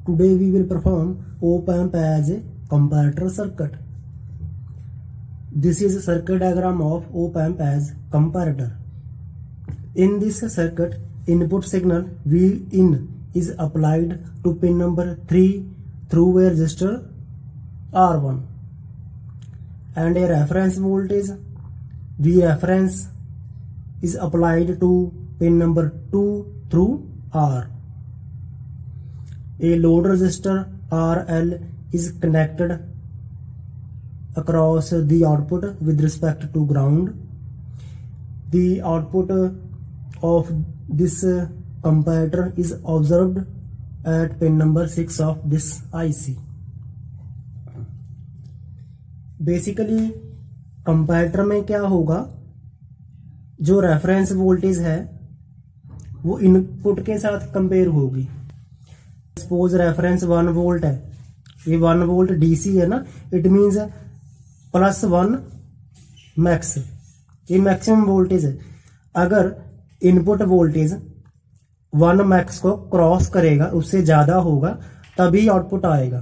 Today we will perform op-amp as a comparator circuit. This is a circuit diagram of op-amp as comparator. In this circuit, input signal Vin is applied to pin number 3 through a resistor R1, and a reference voltage Vreference is applied to pin number 2 through R. A load resistor RL is connected across the output with respect to ground. The output of this comparator is observed at pin number 6 of this IC. Basically comparator में क्या होगा, जो reference voltage है वो input के साथ compare होगी. Suppose reference 1 volt है, ये 1 वोल्ट डीसी है ना, इट मींस +1 मैक्स, ये मैक्सिमम वोल्टेज है. अगर इनपुट वोल्टेज 1 मैक्स को क्रॉस करेगा, उससे ज्यादा होगा, तभी आउटपुट आएगा.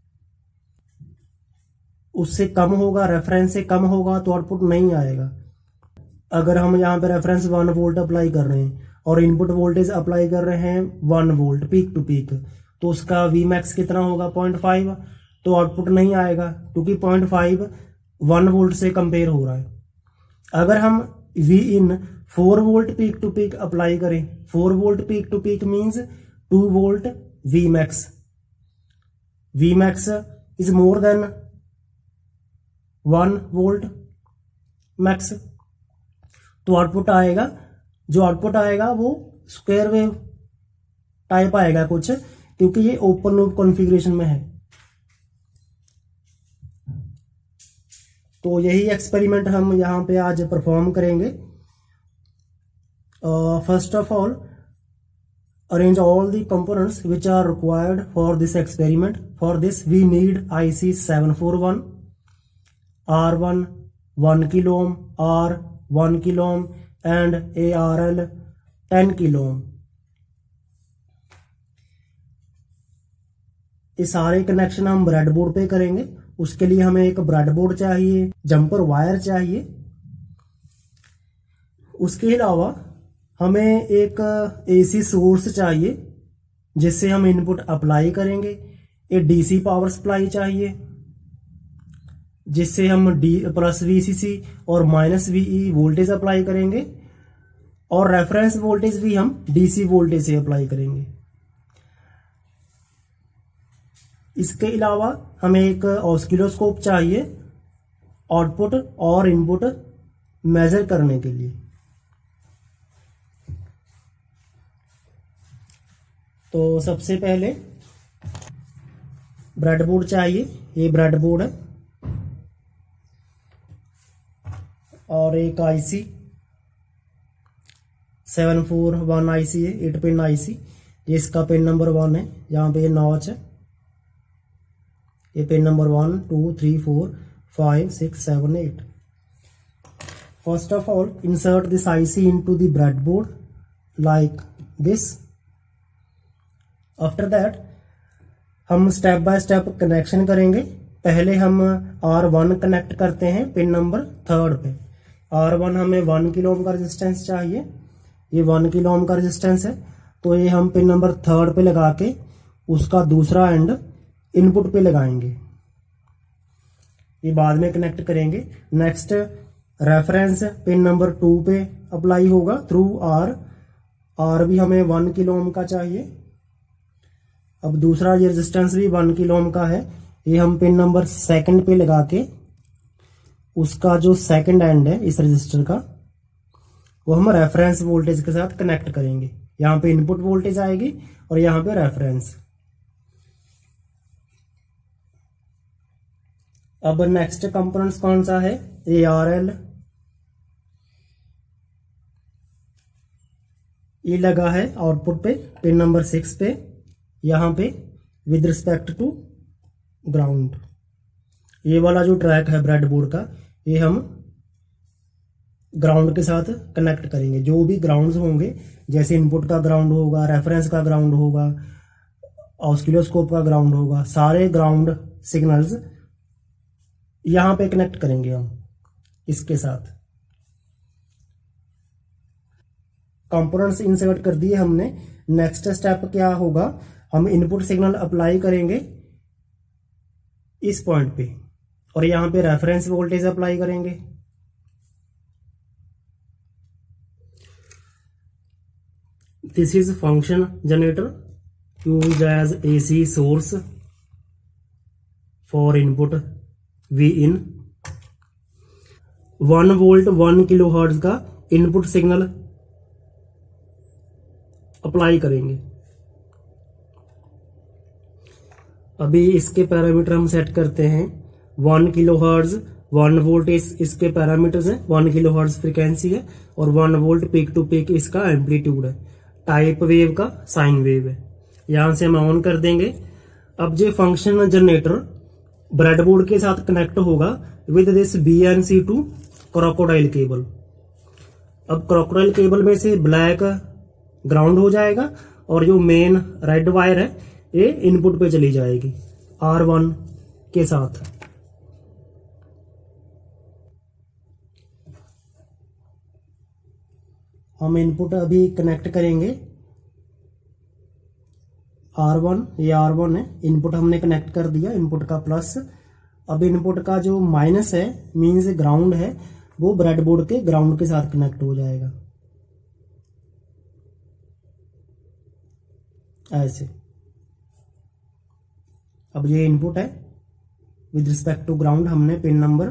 उससे कम होगा, रेफरेंस से कम होगा तो आउटपुट नहीं आएगा. अगर हम यहाँ पे रेफरेंस 1 वोल्ट अप्लाई कर रहे हैं और इनपुट वोल्टेज अप्लाई कर रहे हैं 1 वोल्ट पीक टू पीक, तो उसका वी मैक्स कितना होगा, 0.5, तो आउटपुट नहीं आएगा क्योंकि 0.5 1 वोल्ट से कंपेयर हो रहा है. अगर हम V in 4 volt peak to peak apply करें, 4 volt peak to peak means 2 volt V max. V max is more than 1 volt max, तो आउटपुट आएगा, जो आउटपुट आएगा वो स्क्वायर वेव टाइप आएगा कुछ, क्योंकि ये ओपन लूप कॉन्फ़िगरेशन में है. तो यही एक्सपेरिमेंट हम यहाँ पे आज परफॉर्म करेंगे. First of all, arrange all the components which are required for this experiment. For this we need IC 741, R1 1 kilo ohm, R 1 kilo ohm and ARL 10 kilo ohm. ये सारे कनेक्शन हम breadboard पे करेंगे. उसके लिए हमें एक ब्रेडबोर्ड चाहिए, जंपर वायर चाहिए. उसके अलावा हमें एक AC सोर्स चाहिए जिससे हम इनपुट अप्लाई करेंगे. एक DC पावर सप्लाई चाहिए जिससे हम +VCC और -VE वोल्टेज अप्लाई करेंगे, और रेफरेंस वोल्टेज भी हम DC वोल्टेज से अप्लाई करेंगे. इसके अलावा हमें एक ऑसिलोस्कोप चाहिए आउटपुट और इनपुट मेजर करने के लिए. तो सबसे पहले ब्रेडबोर्ड चाहिए. ये ब्रेडबोर्ड है और एक IC 741 IC है, 8 पिन IC. ये इसका पिन नंबर 1 है, यहाँ पे ये नॉच है. ये pin number 1 2 3 4 5 6 7 8. First of all, insert this IC into the breadboard like this. After that हम स्टेप बाय स्टेप कनेक्शन करेंगे. पहले हम R1 कनेक्ट करते हैं पिन नंबर 3 पे. R1 हमें 1 किलो ओम का रेजिस्टेंस चाहिए. ये 1 किलो ओम का रेजिस्टेंस है, तो ये हम पिन नंबर 3 पे लगा के उसका दूसरा एंड इनपुट पे लगाएंगे. ये बाद में कनेक्ट करेंगे. नेक्स्ट, रेफरेंस पिन नंबर 2 पे अप्लाई होगा थ्रू R भी हमें 1 किलो ओम का चाहिए. अब दूसरा ये रेजिस्टेंस भी 1 किलो ओम का है, ये हम पिन नंबर 2 पे लगा के उसका जो सेकंड एंड है इस रजिस्टर का, वो हम रेफरेंस वोल्टेज के साथ कनेक्ट करेंगे. यहाँ पे इनपुट वोल्टेज आएगी और यहाँ पे रेफरेंस. अब नेक्स्ट कंपोनेंट्स कौन सा है, ARL. ये लगा है आउटपुट पे पिन नंबर 6 पे, यहाँ पे विद रिस्पेक्ट टू ग्राउंड. ये वाला जो ट्रैक है ब्रेडबोर्ड का, ये हम ग्राउंड के साथ कनेक्ट करेंगे. जो भी ग्राउंड्स होंगे, जैसे इनपुट का ग्राउंड होगा, रेफरेंस का ग्राउंड होगा ऑसिलोस्कोप का ग्राउंड होगा, सारे ग्राउंड सिग्नल्स यहां पे कनेक्ट करेंगे हम इसके साथ। कंपोनेंट्स इंसर्ट कर दिए हमने। नेक्स्ट स्टेप क्या होगा, हम इनपुट सिग्नल अप्लाई करेंगे इस पॉइंट पे और यहां पे रेफरेंस वोल्टेज अप्लाई करेंगे। This is function generator used as AC source for input V in. 1 volt 1 kilo hertz का इनपुट सिग्नल अप्लाई करेंगे। अभी इसके पैरामीटर हम सेट करते हैं। 1 किलो हर्ट्ज 1 वोल्ट इसके पैरामीटर्स हैं, 1 किलो हर्ट्ज फ्रीक्वेंसी है और 1 वोल्ट पीक टू पीक इसका एम्पलीट्यूड है। टाइप वेव का साइन वेव है। यहां से हम ऑन कर देंगे। अब जो फंक्शन जनरेटर ब्रेडबोर्ड के साथ कनेक्ट होगा with this BNC2 crocodile cable. अब क्रोकोडाइल केबल में से ब्लैक ग्राउंड हो जाएगा और जो मेन रेड वायर है ये इनपुट पे चली जाएगी R1 के साथ। हम इनपुट अभी कनेक्ट करेंगे R1, ये R1 है, इनपुट हमने कनेक्ट कर दिया, इनपुट का प्लस। अब इनपुट का जो माइनस है मींस ग्राउंड है वो ब्रेडबोर्ड के ग्राउंड के साथ कनेक्ट हो जाएगा ऐसे। अब ये इनपुट है विद रिस्पेक्ट टू ग्राउंड हमने पिन नंबर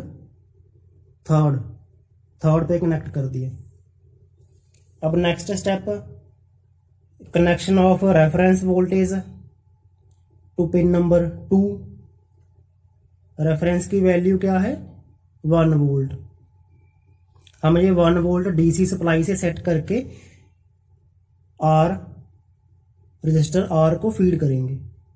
थर्ड पे कनेक्ट कर दिया। अब next step connection of reference voltage to pin number 2। Reference की वैल्यू क्या है 1 वोल्ट। हम ये 1 वोल्ट डीसी सप्लाई से सेट करके रजिस्टर R को फीड करेंगे।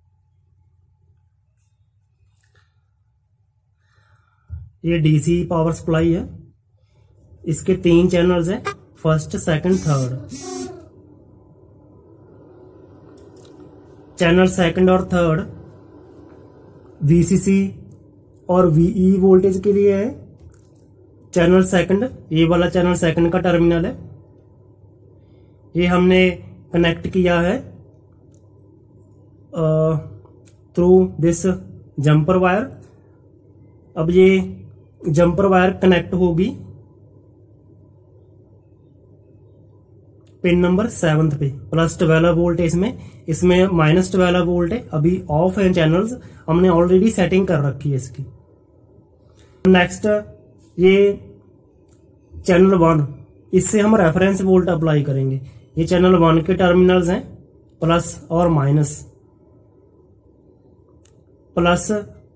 ये डीसी पावर सप्लाई है, इसके 3 चैनल्स हैं, first second third. Channel second और थर्ड VCC और VE वोल्टेज के लिए है। चैनल सेकंड, ये वाला चैनल सेकंड का टर्मिनल है, ये हमने कनेक्ट किया है थ्रू दिस जंपर वायर। अब ये जंपर वायर कनेक्ट होगी पिन नंबर 7 पे। प्लस 12 वोल्ट है इसमें माइनस 12 वोल्ट है। अभी ऑफ है चैनल्स, हमने ऑलरेडी सेटिंग कर रखी है इसकी। नेक्स्ट ये चैनल 1, इससे हम रेफरेंस वोल्ट अप्लाई करेंगे। ये चैनल 1 के टर्मिनल्स हैं, प्लस और माइनस। प्लस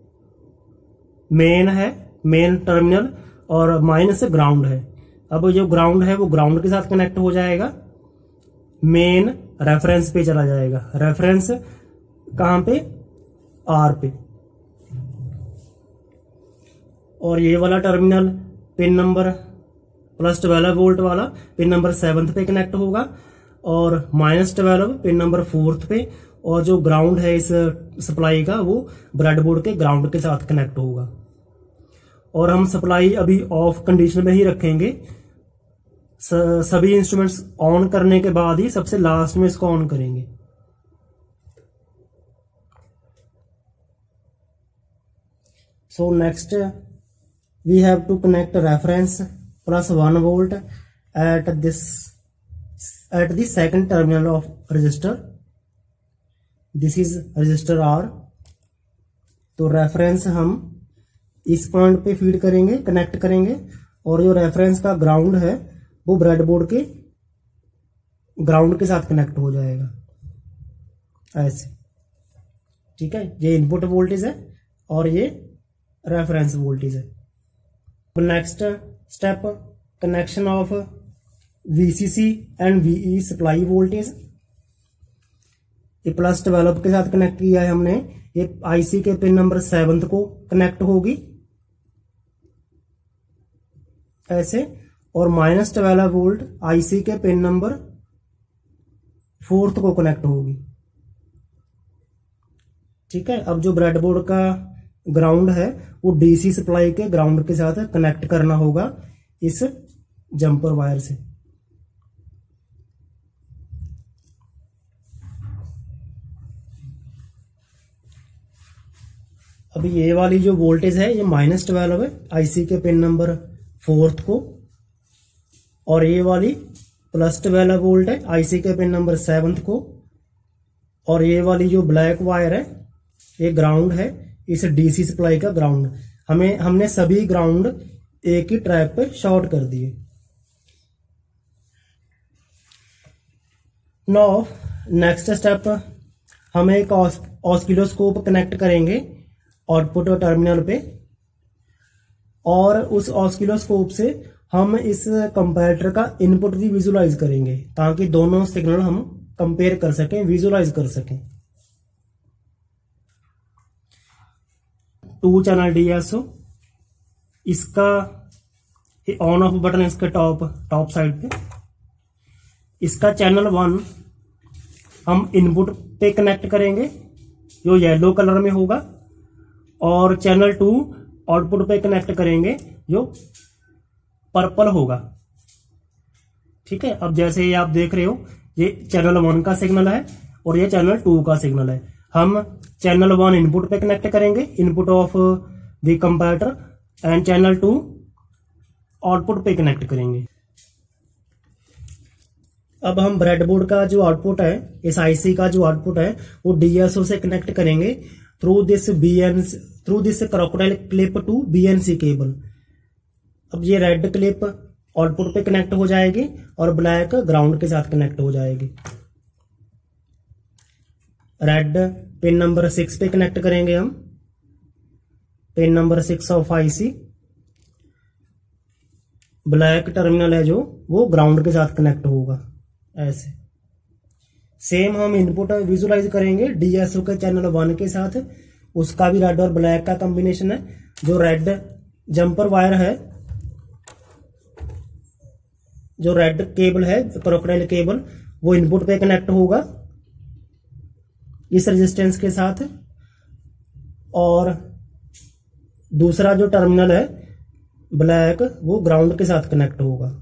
मेन है, मेन टर्मिनल, और माइनस ग्राउंड है। अब जो ग्राउंड है वो ग्राउंड के साथ कनेक्ट हो जाएगा, मेन रेफरेंस पे चला जाएगा। रेफरेंस कहां पे R पे। और ये वाला terminal pin number plus 12 volt वाला पिन नंबर 7 पे कनेक्ट होगा और माइनस 12 पिन नंबर 4 पे। और जो ग्राउंड है इस सप्लाई का वो ब्रेडबोर्ड के ग्राउंड के साथ कनेक्ट होगा। और हम सप्लाई अभी ऑफ कंडीशन में ही रखेंगे। सभी इंस्ट्रूमेंट्स ऑन करने के बाद ही सबसे लास्ट में इसको ऑन करेंगे। So next we have to connect reference plus 1 volt at the second terminal of register. This is register R। तो रेफरेंस हम इस पॉइंट पे फीड करेंगे, कनेक्ट करेंगे, और जो रेफरेंस का ग्राउंड है वो ब्रेडबोर्ड के ग्राउंड के साथ कनेक्ट हो जाएगा ऐसे। ठीक है, ये इनपुट वोल्टेज है और ये रेफरेंस वोल्टेज है। Next step connection of VCC and VE supply voltage. ये प्लस 12 के साथ कनेक्ट किया है हमने। ये IC के पिन नंबर 7 को कनेक्ट होगी ऐसे, और माइनस 12 वोल्ट IC के पिन नंबर 4 को कनेक्ट होगी। ठीक है। अब जो ब्रेडबोर्ड का ग्राउंड है वो डीसी सप्लाई के ग्राउंड के साथ कनेक्ट करना होगा इस जंपर वायर से। अभी ये वाली जो वोल्टेज है ये -12 है आईसी के पिन नंबर 4 को, और ये वाली +12 वोल्ट है आईसी के पिन नंबर 7 को, और ये वाली जो ब्लैक वायर है ये ग्राउंड है इस डीसी सप्लाई का ग्राउंड। हमने सभी ग्राउंड एक ही ट्रैक पे शॉर्ट कर दिए। नाउ नेक्स्ट स्टेप, हम एक ऑस्किलोस्कोप कनेक्ट करेंगे आउटपुट टर्मिनल पे, और उस ऑस्किलोस्कोप से हम इस कंपैरेटर का इनपुट भी विजुलाइज करेंगे ताकि दोनों सिग्नल हम कंपेयर कर सकें, विजुलाइज कर सकें। 2 चैनल डीएसओ, इसका ऑन ऑफ बटन इसके टॉप साइड पे, इसका चैनल 1 हम इनपुट पे कनेक्ट करेंगे जो येलो कलर में होगा, और चैनल 2 आउटपुट पे कनेक्ट करेंगे जो पर्पल होगा। ठीक है। अब जैसे ये आप देख रहे हो ये चैनल 1 का सिग्नल है और ये चैनल 2 का सिग्नल है। हम चैनल 1 इनपुट पे कनेक्ट करेंगे, input of the comparator, and channel 2 output पे कनेक्ट करेंगे। अब हम ब्रेडबोर्ड का जो आउटपुट है, इस आईसी का जो आउटपुट है वो डीएसओ से कनेक्ट करेंगे through this crocodile clip to BNC cable. अब ये रेड क्लिप आउटपुट पे कनेक्ट हो जाएगी और ब्लैक ग्राउंड के साथ कनेक्ट हो जाएगी। रेड पिन नंबर 6 पे कनेक्ट करेंगे हम, pin number 6 of IC. Black terminal है जो वो ग्राउंड के साथ कनेक्ट होगा। ऐसे सेम हम इनपुट विजुलाइज करेंगे डीएसओ के चैनल 1 के साथ, उसका भी रेड और ब्लैक का कॉम्बिनेशन है। जो रेड जंपर वायर है, जो रेड केबल है क्रोकोडाइल केबल, वो इनपुट पे कनेक्ट होगा इस रेजिस्टेंस के साथ, और दूसरा जो टर्मिनल है ब्लैक वो ग्राउंड के साथ कनेक्ट होगा।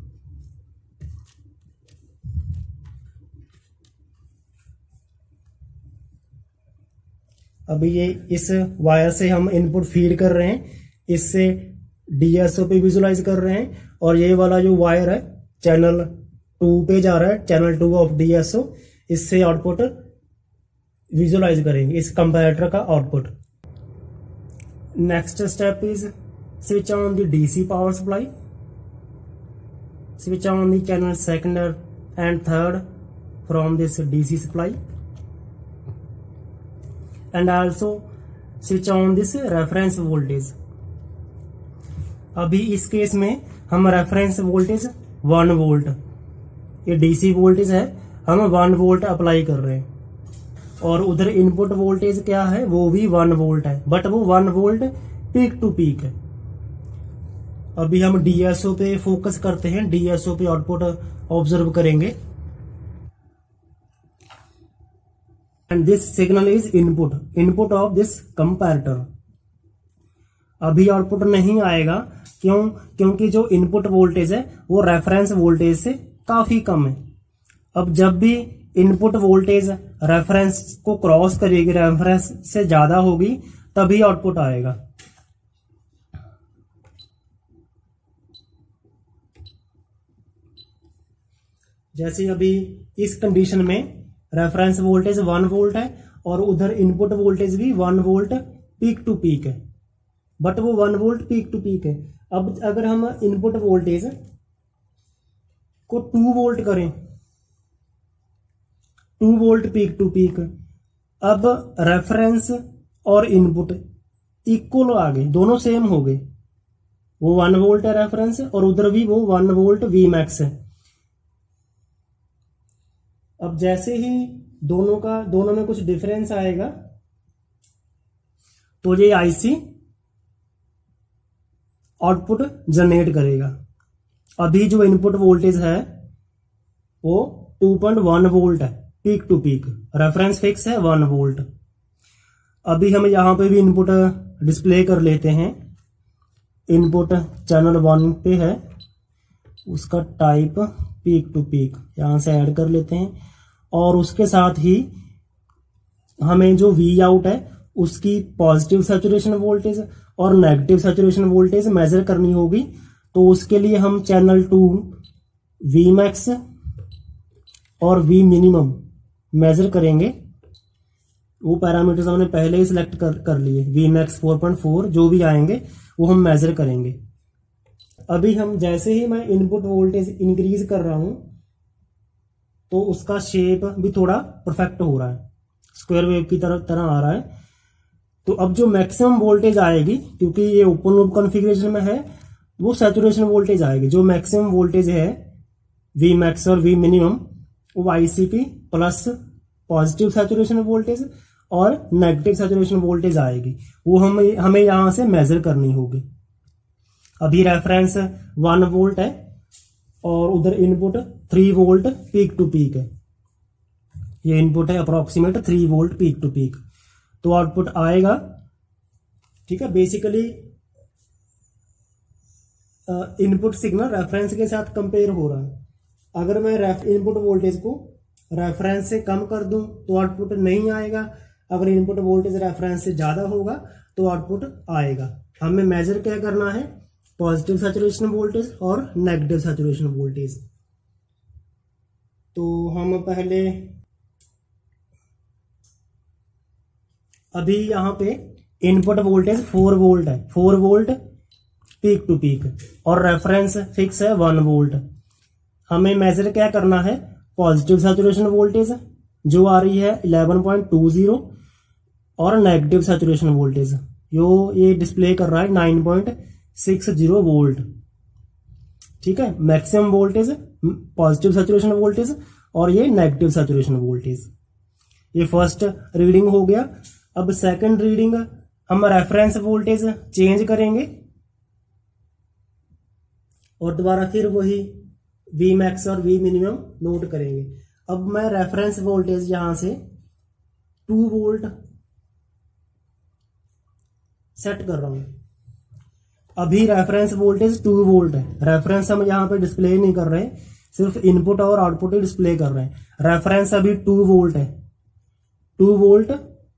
अभी ये इस वायर से हम इनपुट फीड कर रहे हैं, इससे डीएसओ पे विजुलाइज कर रहे हैं, और ये वाला जो वायर है चैनल 2 पे जा रहा है, चैनल 2 ऑफ डीएसओ, इससे आउटपुट विजुलाइज करेंगे इस कंपैरेटर का output. Next step is switch on the DC power supply, switch on the channel 2nd and 3rd from this DC supply, and also switch on this reference voltage। अभी इस case में हम reference voltage 1 volt, ये DC voltage है, हम 1 volt apply कर रहे हैं, और उधर इनपुट वोल्टेज क्या है वो भी 1 वोल्ट है, बट वो 1 वोल्ट पीक टू पीक है। अभी हम डीएसओ पे फोकस करते हैं, डीएसओ पे आउटपुट ऑब्जर्व करेंगे, and this signal is input of this comparator। अभी आउटपुट नहीं आएगा, क्योंकि जो इनपुट वोल्टेज है वो रेफरेंस वोल्टेज से काफी कम है। अब जब भी इनपुट वोल्टेज रेफरेंस को क्रॉस करेगी, रेफरेंस से ज्यादा होगी, तभी आउटपुट आएगा। जैसे अभी इस कंडीशन में रेफरेंस वोल्टेज 1 वोल्ट है और उधर इनपुट वोल्टेज भी 1 वोल्ट पीक टू पीक है, बट वो 1 वोल्ट पीक टू पीक है। अब अगर हम इनपुट वोल्टेज को 2 वोल्ट करें, 2 वोल्ट पीक टू पीक, अब रेफरेंस और इनपुट इक्वल आ गए, दोनों सेम हो गए। वो 1 वोल्ट है रेफरेंस और उधर भी वो 1 वोल्ट वी मैक्स है। अब जैसे ही दोनों में कुछ डिफरेंस आएगा तो ये आईसी आउटपुट जनरेट करेगा। अभी जो इनपुट वोल्टेज है वो 2.1 वोल्ट है peak to peak, reference fix है 1 वोल्ट। अभी हम यहाँ पे भी इनपुट डिस्प्ले कर लेते हैं। इनपुट चैनल 1 पे है, उसका टाइप पीक टू पीक यहाँ से ऐड कर लेते हैं। और उसके साथ ही हमें जो वी आउट है उसकी पॉजिटिव सैचुरेशन वोल्टेज और नेगेटिव सैचुरेशन वोल्टेज मेजर करनी होगी। तो उसके लिए हम चैनल 2 वी मैक्स और वी मिनिमम मेजर करेंगे। वो पैरामीटर्स हमने पहले ही सिलेक्ट कर लिए। वी मैक्स 4.4 जो भी आएंगे वो हम मेजर करेंगे। अभी हम जैसे ही मैं इनपुट वोल्टेज इंक्रीज कर रहा हूं तो उसका शेप भी थोड़ा परफेक्ट हो रहा है, स्क्वायर वेव की तरह आ रहा है। तो अब जो मैक्सिमम वोल्टेज आएगी, क्योंकि ये ओपन लूप कॉन्फ़िगरेशन में है, वो सैचुरेशन वोल्टेज आएगी। जो मैक्सिमम वोल्टेज है वी मैक्स और वी मिनिमम, वो ICP plus positive saturation voltage और नेगेटिव सैचुरेशन वोल्टेज आएगी। वो हमें यहां से मेजर करनी होगी। अभी रेफरेंस 1 वोल्ट है और उधर input 3 volt peak to peak है। ये इनपुट है approximate 3 volt peak to peak. तो आउटपुट आएगा, ठीक है। बेसिकली इनपुट सिग्नल रेफरेंस के साथ कंपेयर हो रहा है। अगर मैं इनपुट वोल्टेज को रेफरेंस से कम कर दूं तो आउटपुट नहीं आएगा। अगर इनपुट वोल्टेज रेफरेंस से ज्यादा होगा तो आउटपुट आएगा। हमें मेजर क्या करना है, पॉजिटिव सैचुरेशन वोल्टेज और नेगेटिव सैचुरेशन वोल्टेज। तो हम पहले अभी यहाँ पे इनपुट वोल्टेज 4 वोल्ट है, 4 वोल्ट पीक टू पीक, और रेफरेंस फिक्स है 1 वोल्ट। हमें मेजर क्या करना है, पॉजिटिव सैचुरेशन वोल्टेज जो आ रही है 11.20 और नेगेटिव सैचुरेशन वोल्टेज ये डिस्प्ले कर रहा है 9.60 वोल्ट, ठीक है। Maximum voltage positive saturation voltage और ये नेगेटिव सैचुरेशन वोल्टेज। ये फर्स्ट रीडिंग हो गया। अब सेकंड रीडिंग हम रेफरेंस वोल्टेज चेंज करेंगे और दोबारा फिर वही वी मैक्स और वी मिनिमम नोट करेंगे। अब मैं रेफरेंस वोल्टेज यहां से 2 वोल्ट सेट कर रहा हूं। अभी रेफरेंस वोल्टेज 2 वोल्ट है। रेफरेंस हम यहां पे डिस्प्ले नहीं कर रहे, सिर्फ इनपुट और आउटपुट ही डिस्प्ले कर रहे हैं। रेफरेंस अभी 2 वोल्ट है, 2 वोल्ट,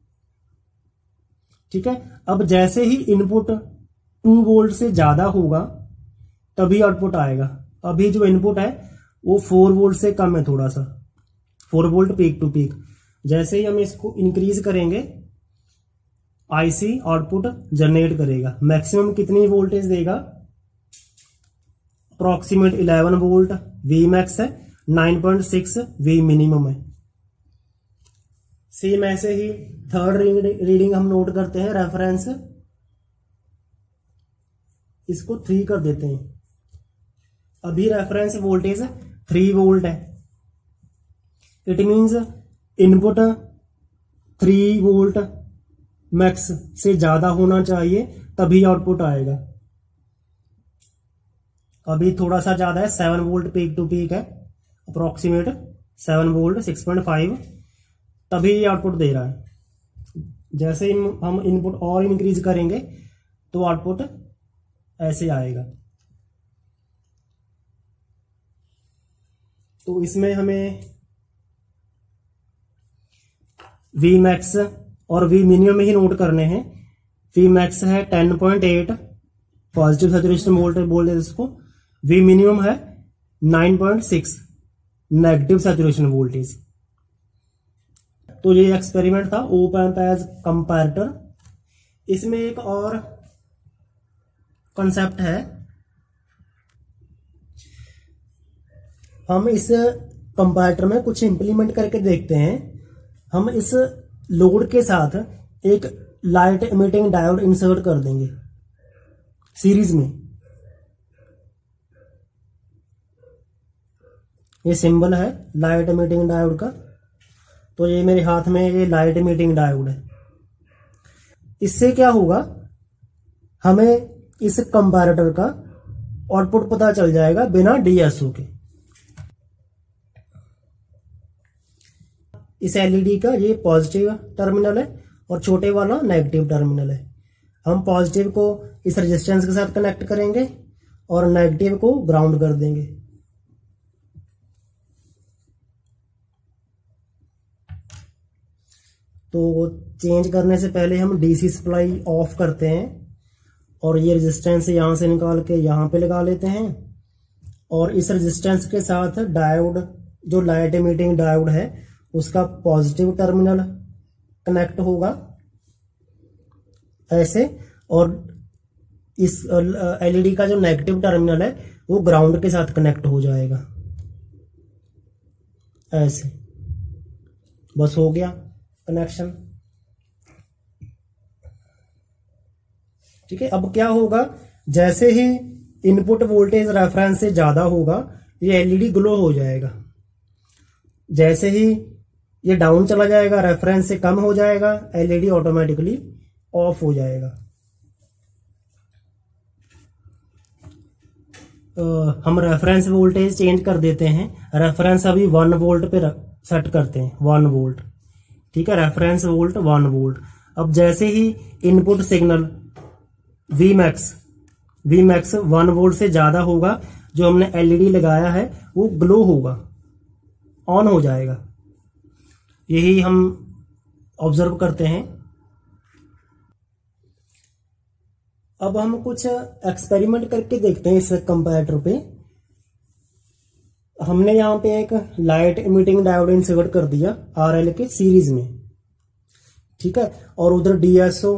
ठीक है। अब जैसे ही इनपुट 2 वोल्ट से ज्यादा होगा तभी आउटपुट आएगा। अभी जो इनपुट है वो 4 वोल्ट से कम है, थोड़ा सा 4 वोल्ट पीक टू पीक। जैसे ही हम इसको इंक्रीज करेंगे आईसी आउटपुट जनरेट करेगा। मैक्सिमम कितनी वोल्टेज देगा, अप्रोक्सीमेट 11 वोल्ट वी मैक्स है, 9.6 वी मिनिमम है। सेम ऐसे ही थर्ड रीडिंग हम नोट करते हैं। रेफरेंस इसको 3 कर देते हैं। अभी रेफरेंस वोल्टेज 3 वोल्ट है। It means input 3 volt max से ज्यादा होना चाहिए तभी आउटपुट आएगा। अभी थोड़ा सा ज्यादा है, 7 वोल्ट पीक टू पीक है, अप्रोक्सीमेट 7 वोल्ट 6.5, तभी ये आउटपुट दे रहा है। जैसे ही हम इनपुट और इंक्रीज करेंगे तो आउटपुट ऐसे आएगा। तो इसमें हमें वी मैक्स और वी मिनिमम ही नोट करने हैं। वी मैक्स है 10.8 पॉजिटिव सैचुरेशन वोल्टेज बोलते हैं इसको। वी मिनिमम है 9.6 नेगेटिव सैचुरेशन वोल्टेज। तो ये एक्सपेरिमेंट था ओप एम्प एज कंपैरेटर। इसमें एक और कॉन्सेप्ट है। हम इस कंपैरेटर में कुछ इंप्लीमेंट करके देखते हैं। हम इस लोड के साथ एक लाइट इमिटिंग डायोड इंसर्ट कर देंगे सीरीज में। ये सिंबल है लाइट इमिटिंग डायोड का। तो ये मेरे हाथ में ये लाइट इमिटिंग डायोड है। इससे क्या होगा, हमें इस कंपैरेटर का आउटपुट पता चल जाएगा बिना डीएसओ के। इस एलईडी का ये पॉजिटिव टर्मिनल है और छोटे वाला नेगेटिव टर्मिनल है। हम पॉजिटिव को इस रेजिस्टेंस के साथ कनेक्ट करेंगे और नेगेटिव को ग्राउंड कर देंगे। तो चेंज करने से पहले हम डीसी सप्लाई ऑफ करते हैं और ये रेजिस्टेंस यहां से निकाल के यहां पे लगा लेते हैं और इस रेजिस्टेंस के साथ डायोड, जो लाइट इमिटिंग डायोड है, उसका पॉजिटिव टर्मिनल कनेक्ट होगा ऐसे, और इस एलईडी का जो नेगेटिव टर्मिनल है वो ग्राउंड के साथ कनेक्ट हो जाएगा ऐसे। बस हो गया कनेक्शन। ठीक है, अब क्या होगा, जैसे ही इनपुट वोल्टेज रेफरेंस से ज्यादा होगा ये एलईडी ग्लो हो जाएगा। जैसे ही ये डाउन चला जाएगा, रेफरेंस से कम हो जाएगा, एलईडी ऑटोमेटिकली ऑफ हो जाएगा। हम रेफरेंस वोल्टेज चेंज कर देते हैं। रेफरेंस अभी 1 वोल्ट पे सेट करते हैं, 1 वोल्ट। ठीक है, रेफरेंस वोल्ट 1 वोल्ट। अब जैसे ही इनपुट सिग्नल Vmax 1 वोल्ट से ज्यादा होगा, जो हमने एलईडी लगाया है वो ग्लो होगा, ऑन हो जाएगा। यही हम ऑब्जर्व करते हैं। अब हम कुछ एक्सपेरिमेंट करके देखते हैं इस कंपैरेटर पे। हमने यहां पे एक लाइट इमिटिंग डायोड इंसर्ट कर दिया आरएल के सीरीज में। ठीक है, और उधर डीएसओ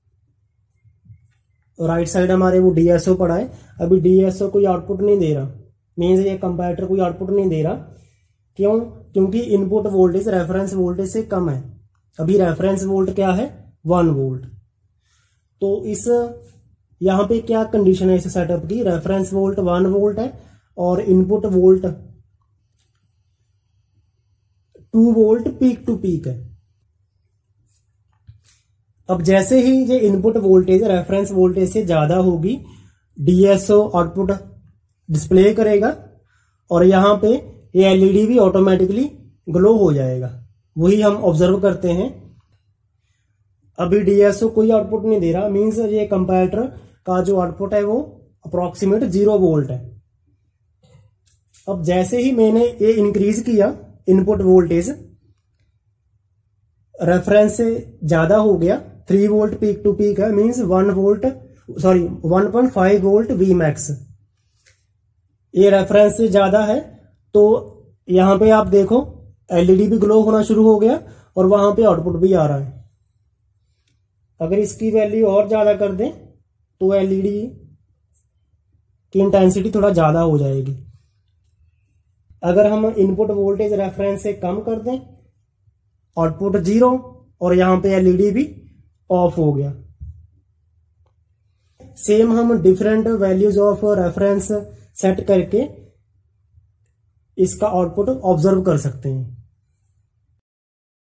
राइट साइड हमारे वो डीएसओ पड़ा है। अभी डीएसओ कोई आउटपुट नहीं दे रहा, मीन्स ये कंपैरेटर कोई आउटपुट नहीं दे रहा। क्यों? क्योंकि इनपुट वोल्टेज रेफरेंस वोल्टेज से कम है। अभी रेफरेंस वोल्ट क्या है? 1 वोल्ट। तो इस यहां पे क्या कंडीशन है इस सेटअप की? रेफरेंस वोल्ट 1 वोल्ट है और input volt 2 volt peak to peak है। अब जैसे ही ये इनपुट वोल्टेज रेफरेंस वोल्टेज से ज्यादा होगी, डीएसओ आउटपुट डिस्प्ले करेगा और यहां पे ये एलईडी भी ऑटोमेटिकली ग्लो हो जाएगा। वही हम ऑब्जर्व करते हैं। अभी डीएसओ कोई आउटपुट नहीं दे रहा, मींस ये कंपैरेटर का जो आउटपुट है वो अप्रोक्सीमेट 0 वोल्ट है। अब जैसे ही मैंने ये इंक्रीज किया इनपुट वोल्टेज, रेफरेंस से ज्यादा हो गया, 3 वोल्ट पीक टू पीक है, मींस 1.5 वोल्ट Vmax। ये रेफरेंस से ज्यादा है, तो यहां पे आप देखो एलईडी भी ग्लो होना शुरू हो गया और वहां पे आउटपुट भी आ रहा है। अगर इसकी वैल्यू और ज्यादा कर दें तो एलईडी की इंटेंसिटी थोड़ा ज्यादा हो जाएगी। अगर हम इनपुट वोल्टेज रेफरेंस से कम कर दें, आउटपुट 0 और यहां पे एलईडी भी ऑफ हो गया। सेम हम different values of reference set करके इसका आउटपुट ऑब्जर्व कर सकते हैं।